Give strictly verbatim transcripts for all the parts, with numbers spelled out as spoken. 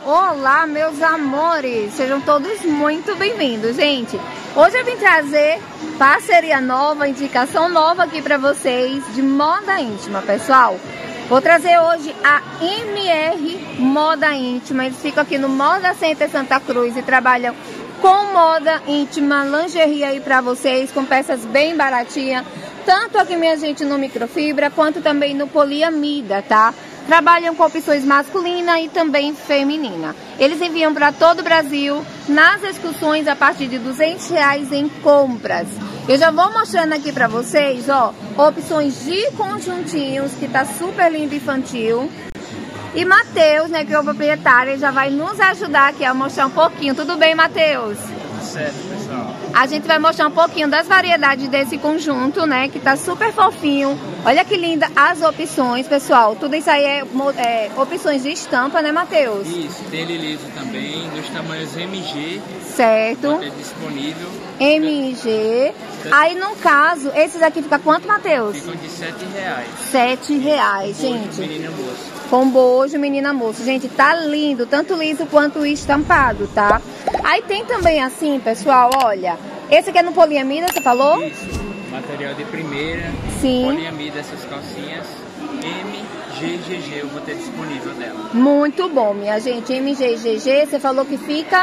Olá, meus amores, sejam todos muito bem-vindos, gente. Hoje eu vim trazer parceria nova, indicação nova aqui para vocês de moda íntima, pessoal. Vou trazer hoje a M R Moda Íntima. Eles ficam aqui no Moda Center Santa Cruz e trabalham com moda íntima, lingerie aí para vocês, com peças bem baratinhas, tanto aqui, minha gente, no microfibra, quanto também no poliamida, tá? Trabalham com opções masculina e também feminina. Eles enviam para todo o Brasil nas excursões a partir de duzentos reais em compras. Eu já vou mostrando aqui para vocês, ó, opções de conjuntinhos, que tá super lindo infantil. E Matheus, né, que é o proprietário, ele já vai nos ajudar aqui a mostrar um pouquinho. Tudo bem, Matheus? Certo, pessoal. A gente vai mostrar um pouquinho das variedades desse conjunto, né, que tá super fofinho. Olha que linda as opções, pessoal. Tudo isso aí é, é opções de estampa, né, Matheus? Isso, tem ele liso também, dos tamanhos M G. Certo. É disponível. M G. Aí, no caso, esses aqui fica quanto, Matheus? Ficam de sete reais. sete reais, gente. Menina moça. Com bojo, menina moça. Gente, tá lindo, tanto liso quanto estampado, tá? Aí tem também assim, pessoal, olha. Esse aqui é no poliamida, você falou? Isso, material de primeira. Sim. Poliamida, essas calcinhas. M G G G, eu vou ter disponível dela. Muito bom, minha gente. M G G G, você falou que fica...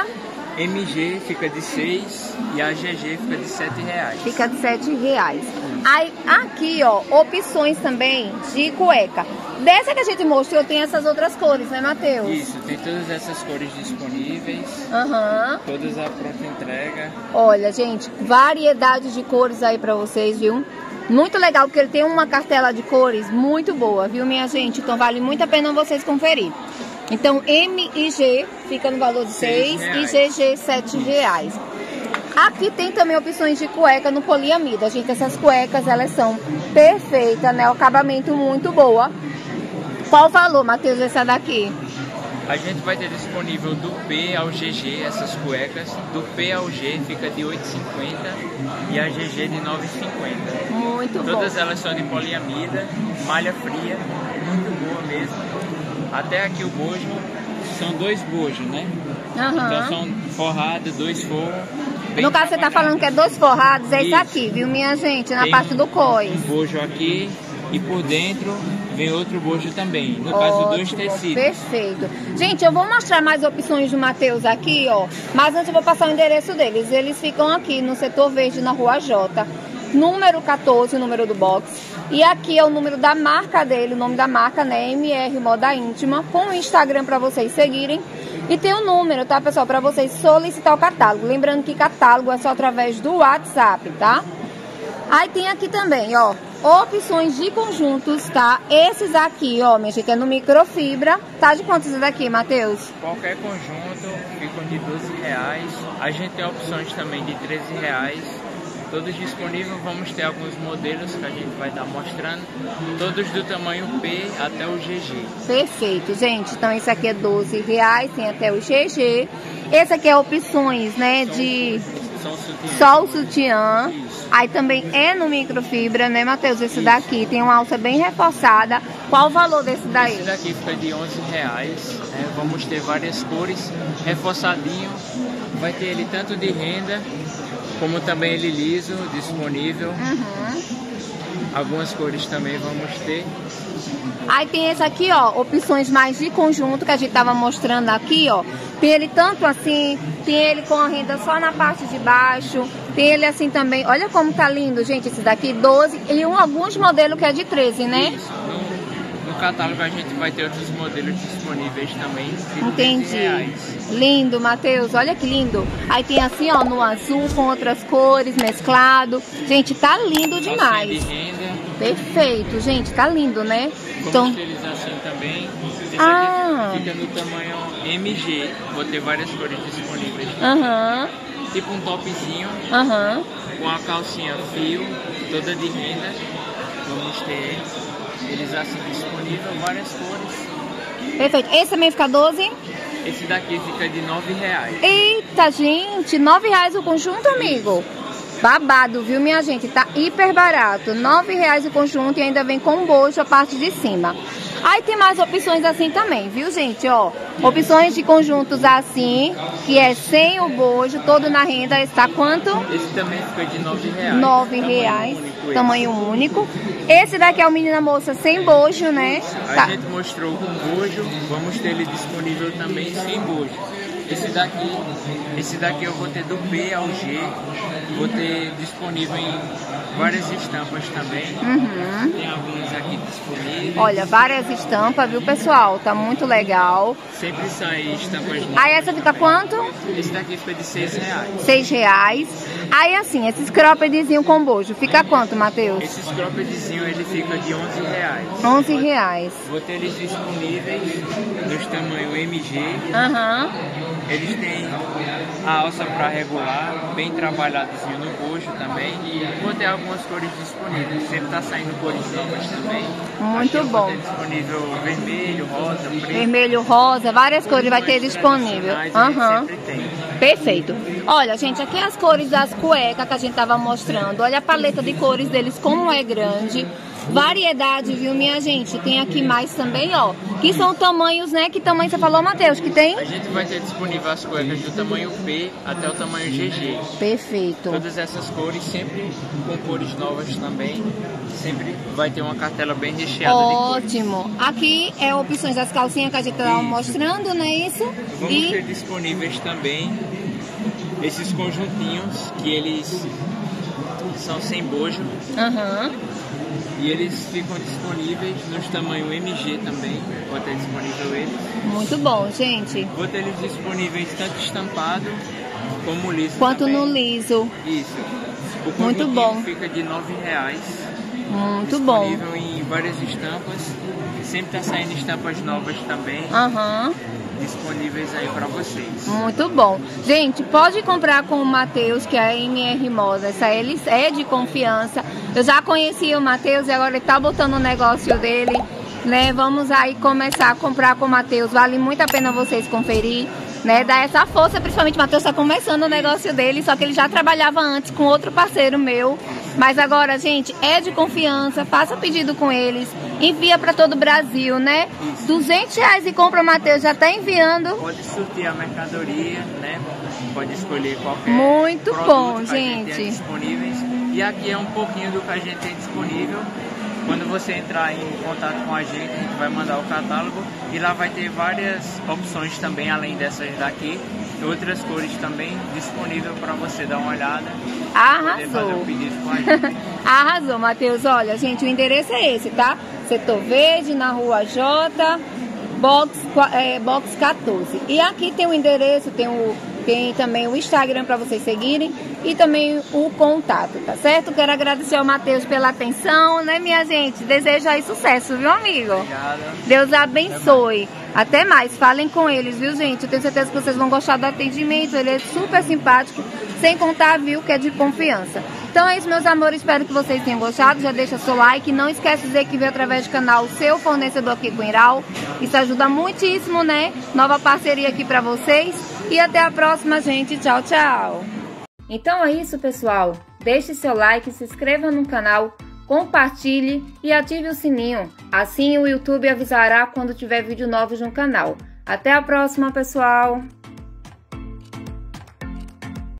M G fica de seis e a G G fica de sete reais. Fica de sete reais. Aí, aqui, ó, opções também de cueca. Dessa que a gente mostrou, tem essas outras cores, né, Matheus? Isso, tem todas essas cores disponíveis. Aham. Uhum. Todas a pronta entrega. Olha, gente, variedade de cores aí pra vocês, viu? Muito legal, porque ele tem uma cartela de cores muito boa, viu, minha gente? Então vale muito a pena vocês conferir. Então, M e G fica no valor de seis e G G sete reais. Aqui tem também opções de cueca no poliamida. Gente, essas cuecas, elas são perfeitas, né? O acabamento muito boa. Qual o valor, Matheus, essa daqui? A gente vai ter disponível do P ao G G, essas cuecas. Do P ao G fica de oito reais e cinquenta centavos e a G G de nove reais e cinquenta centavos. Muito bom. Todas elas são de poliamida, malha fria, muito boa mesmo. Até aqui o bojo, são dois bojos, né? Uhum. Então são forrados, dois forros. No caso, você tá falando que é dois forrados, é isso, isso aqui, viu, minha gente? Na tem parte do cois. Um bojo aqui e por dentro vem outro bojo também. No caso, Ótimo, dois tecidos. Perfeito. Gente, eu vou mostrar mais opções do Matheus aqui, ó. Mas antes eu vou passar o endereço deles. Eles ficam aqui no setor verde, na Rua J, número quatorze, o número do box. E aqui é o número da marca dele, o nome da marca, né? M R Moda Íntima, com o Instagram para vocês seguirem. E tem o um número, tá, pessoal, para vocês solicitar o catálogo. Lembrando que catálogo é só através do WhatsApp, tá? Aí tem aqui também, ó, opções de conjuntos, tá? Esses aqui, ó, minha gente, é no microfibra. Tá de quantos esses daqui, Matheus? Qualquer conjunto ficam de doze reais. A gente tem opções também de treze reais. Todos disponíveis, vamos ter alguns modelos que a gente vai estar mostrando. Todos do tamanho P até o G G. Perfeito, gente. Então esse aqui é doze reais, tem até o G G. Esse aqui é opções, né, de só o sutiã. Isso. Aí também é no microfibra, né, Matheus? Esse Isso. daqui tem uma alça bem reforçada. Qual o valor desse daí? Esse daqui fica de onze reais. É, vamos ter várias cores, reforçadinho. Vai ter ele tanto de renda, como também ele liso, disponível. Uhum. Algumas cores também vamos ter. Aí tem esse aqui, ó, opções mais de conjunto que a gente tava mostrando aqui, ó. Tem ele tanto assim, tem ele com a renda só na parte de baixo. Tem ele assim também. Olha como tá lindo, gente, esse daqui, doze. E um, alguns modelos que é de treze, né? Isso. No, no catálogo a gente vai ter outros modelos disponíveis também. Entendi. Lindo, Matheus, olha que lindo. Aí tem assim, ó, no azul com outras cores, mesclado. Gente, tá lindo demais. De renda. Perfeito, gente, tá lindo, né? Com então... estilização também. Esse ah. aqui fica no tamanho M G. Vou ter várias cores disponíveis. Aham. Uhum. Tipo um topzinho. Aham. Uhum. Com a calcinha fio, toda de renda. Vamos ter eles assim disponíveis, várias cores. Perfeito. Esse também fica doze? Esse daqui fica de nove reais. Eita, gente, nove reais o conjunto, amigo? Babado, viu, minha gente? Tá hiper barato. nove reais o conjunto e ainda vem com bojo a parte de cima. Aí tem mais opções assim também, viu, gente? Ó, opções de conjuntos assim, que é sem o bojo, todo na renda, está quanto? Esse também fica de nove reais. nove reais, tamanho único. Esse daqui é o menina moça sem bojo, né? A Tá. gente mostrou com bojo, vamos ter ele disponível também sem bojo. Esse daqui, esse daqui eu vou ter do B ao G, vou ter disponível em várias estampas também. Uhum. Tem algumas aqui disponíveis. Olha, várias estampas, viu, pessoal? Tá muito legal. Sempre sai estampas novas. Aí essa fica quanto? Esse daqui fica de seis reais. seis reais. Aí assim, esses croppedzinho com bojo, fica quanto, Matheus? Esses croppedzinho ele fica de onze reais. onze reais. Vou ter eles disponíveis nos tamanhos M G. Aham. Eles têm a alça para regular, bem trabalhadozinho no bojo também. Vou ter algumas cores disponíveis. Sempre tá saindo cores novas também. Muito Aqui eu bom. vou ter disponível vermelho, rosa, preto. Vermelho, rosa, várias cores vai ter disponível. Aham. Sempre tem. Perfeito. Olha, gente, aqui as cores das cuecas que a gente tava mostrando. Olha a paleta de cores deles, como é grande. Variedade, viu, minha gente? Tem aqui mais também, ó. Que são tamanhos, né? Que tamanho você falou, Matheus? Que tem? A gente vai ter disponível as cuecas do tamanho P até o tamanho G G. Perfeito. Todas essas cores, sempre com cores novas também. Sempre vai ter uma cartela bem recheada de cores. Ótimo. Aqui é opções das calcinhas que a gente tava Isso. mostrando, não é isso? Vamos E ter disponíveis também esses conjuntinhos que eles são sem bojo. Aham. E eles ficam disponíveis nos tamanhos M G também. Vou ter disponível eles. Muito bom, gente. Vou ter eles disponíveis tanto estampado como liso Quanto também. no liso. Isso. O Muito conjuntinho bom. fica de nove reais. Muito bom. Disponível em várias estampas. Sempre tá saindo estampas novas também. Aham. Disponíveis aí pra vocês. Muito bom. Gente, pode comprar com o Matheus, que é a M R Moda. Essa ele é de confiança. Eu já conhecia o Matheus e agora ele tá botando o negócio dele, né? Vamos aí começar a comprar com o Matheus. Vale muito a pena vocês conferir, né? Dar essa força, principalmente o Matheus tá começando o negócio dele, só que ele já trabalhava antes com outro parceiro meu. Mas agora, gente, é de confiança, faça pedido com eles, envia para todo o Brasil, né? Isso. duzentos reais e compra, o Matheus já tá enviando. Pode surtir a mercadoria, né? Pode escolher qualquer Muito produto bom, que a gente gente. tem disponíveis. E aqui é um pouquinho do que a gente tem disponível. Quando você entrar em contato com a gente, a gente vai mandar o catálogo e lá vai ter várias opções também, além dessas daqui. Outras cores também disponível para você dar uma olhada. Poder fazer Arrasou. um pedido com a gente. Arrasou, Matheus. Olha, gente, o endereço é esse, tá? Setor Verde, na Rua J, box, é, box quatorze. E aqui tem o endereço, tem, o, tem também o Instagram para vocês seguirem e também o contato, tá certo? Quero agradecer ao Matheus pela atenção, né, minha gente? Desejo aí sucesso, viu, amigo? Obrigado. Deus abençoe. Até mais, falem com eles, viu, gente? Eu tenho certeza que vocês vão gostar do atendimento. Ele é super simpático, sem contar, viu, que é de confiança. Então é isso, meus amores. Espero que vocês tenham gostado. Já deixa seu like. Não esquece de dizer que veio através do canal seu fornecedor aqui com Iral. Isso ajuda muitíssimo, né? Nova parceria aqui pra vocês. E até a próxima, gente. Tchau, tchau. Então é isso, pessoal. Deixe seu like, se inscreva no canal, compartilhe e ative o sininho. Assim o YouTube avisará quando tiver vídeo novo no canal. Até a próxima, pessoal!